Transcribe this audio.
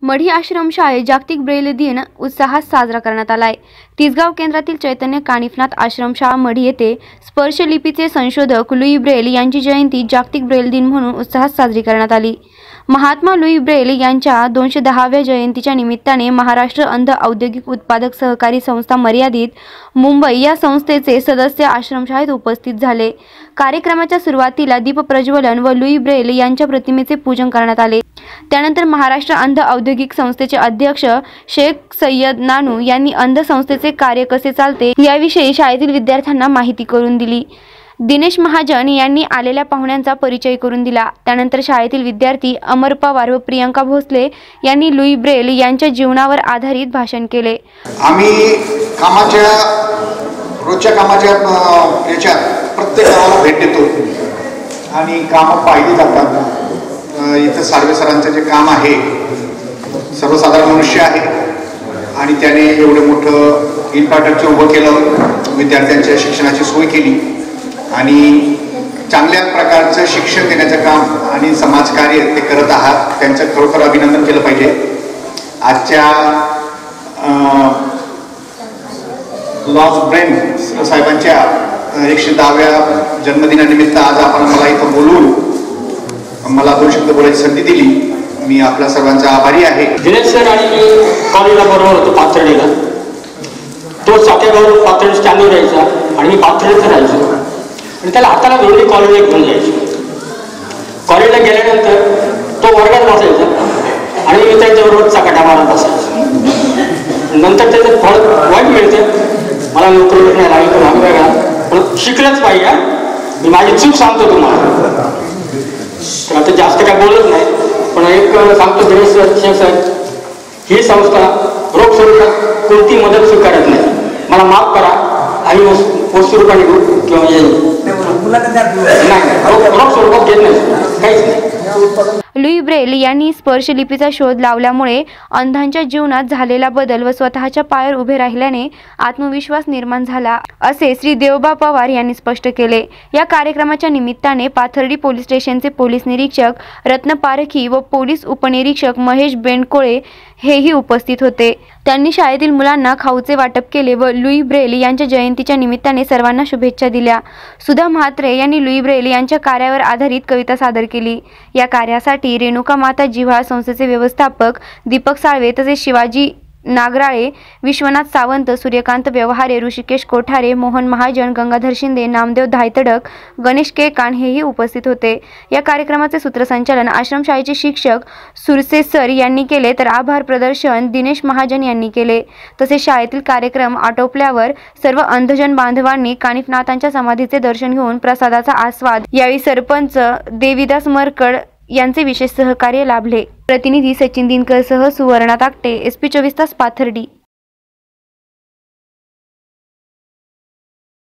मढी आश्रमशाळेत जागतिक ब्रेल दिन उत्साहात साजरा करण्यात आलाय। तिसगाव केंद्रातील चैतन्य कानिफनाथ आश्रमशाळा मढी येथे स्पर्शलिपीचे संशोधक लुई ब्रेल यांची जयंती जागतिक ब्रेल दिन म्हणून उत्साहात साजरी करण्यात आली। महात्मा लुई ब्रेल यांच्या 210व्या जयंतीच्या निमित्ताने महाराष्ट्र अंध औद्योगिक उत्पादक सहकारी संस्था मर्यादित मुंबई या संस्थेचे सदस्य आश्रमशाळेत उपस्थित झाले। कार्यक्रमाच्या सुरुवातीला दीप प्रज्वलन व लुई ब्रेल यांच्या प्रतिमेचे पूजन करण्यात आले। त्यानंतर महाराष्ट्र अंध औद्योगिक संस्थेचे अध्यक्ष शेख सय्यद नानू यांनी अंध संस्थेचे कार्य कसे चालते याविषयी शाळेतील विद्यार्थ्यांना माहिती करून दिली। दिनेश महाजन यांनी आलेल्या पाहुण्यांचा परिचय करून दिला। त्यानंतर शाळेतील विद्यार्थी अमर पवार व प्रियंका भोसले यांनी लुई ब्रेल यांच्या जीवनावर आधारित भाषण केले। आम्ही रोजच्या कामाच्या याच्यात प्रत्येक गावाला भेट देतो आणि कामं पाहिली जातात। इथं साळवे सरांचं जे काम आहे, सर्वसाधारण मनुष्य आहे आणि त्याने एवढे मोठं इन्फ्रास्ट्रक्चर उभं केलं, विद्यार्थ्यांच्या शिक्षणाची सोय केली आणि चांगल्या प्रकारचं शिक्षण देण्याचं काम आणि समाजकार्य ते करत आहात, त्यांचं खरोखर अभिनंदन केलं पाहिजे। आजच्या लॉस ब्रेन साहेबांच्या 110व्या जन्मदिनानिमित्त आज आपण मला इथं बोलून मला 2 शब्द बोलायची संधी दिली। मी आपल्या सर्वांचा आभारी आहे। दिनेश सर आणि मी कॉलेजला बरोबर होतो पाथर्डीला। तो सातेगाव पाथर्डी स्टँडवर राहायचा आणि मी पाथर्डीत राहायचो आणि त्याला हाताला धरून कॉलेजला घेऊन जायचो। कॉलेजला गेल्यानंतर तो वर्गात बसायचा आणि मी त्याच्याबरोबर चकाटा मारत असायचो। नंतर त्याचं फळ वाईट मिळतं, मला नोकरी भेटणार आहे पण वेगळा, पण शिकलंच पाहिजे। मी माझी चूक सांगतो तुम्हाला, तर आता जास्त काय बोलत नाही, पण एक सांगतो दिनेश शेख साहेब, ही संस्था रोख स्वरूपात कोणती मदत स्वीकारत नाही। मला माफ करा, आणि वस्तू रूपाने घेऊ किंवा रोख स्वरूपात घेत नाही, काहीच नाही। लुई ब्रेल यांनी स्पर्शलिपीचा शोध लावल्यामुळे अंधांच्या जीवनात झालेला बदल व स्वतःच्या पायावर उभे राहिल्याने आत्मविश्वास निर्माण झाला, असे श्री देवबा पवार यांनी स्पष्ट केले। या कार्यक्रमाच्या निमित्ताने पाथर्डी पोलीस स्टेशनचे पोलीस निरीक्षक रत्न पारखी व पोलीस उपनिरीक्षक महेश बेंडकोळे हेही उपस्थित होते। त्यांनी शाळेतील मुलांना खाऊचे वाटप केले व लुई ब्रेल यांच्या जयंतीच्या निमित्ताने सर्वांना शुभेच्छा दिल्या। सुधा म्हात्रे यांनी लुई ब्रेल यांच्या कार्यावर आधारित कविता सादर केली। या कार्यासाठी रेणुका माता जिव्हाळ संस्थेचे व्यवस्थापक दीपक साळवे तसेच शिवाजी नागराळे, विश्वनाथ सावंत, सूर्यकांत व्यवहारे, ऋषिकेश कोठारे, मोहन महाजन, गंगाधर शिंदे, नामदेव धायतडक, गणेश केकान हेही उपस्थित होते। या कार्यक्रमाचे सूत्रसंचालन आश्रमशाळेचे शिक्षक सुरसे सर यांनी केले, तर आभार प्रदर्शन दिनेश महाजन यांनी केले। तसेच शाळेतील कार्यक्रम आटोपल्यावर सर्व अंधजन बांधवांनी कानिफनाथांच्या समाधीचे दर्शन घेऊन प्रसादाचा आस्वाद। यावेळी सरपंच देवीदास मरकड यांचे विशेष सहकार्य लाभले। प्रतिनिधी सचिन दिनकर सह सुवर्णा ताकटे, SP 24 तास, पाथर्डी।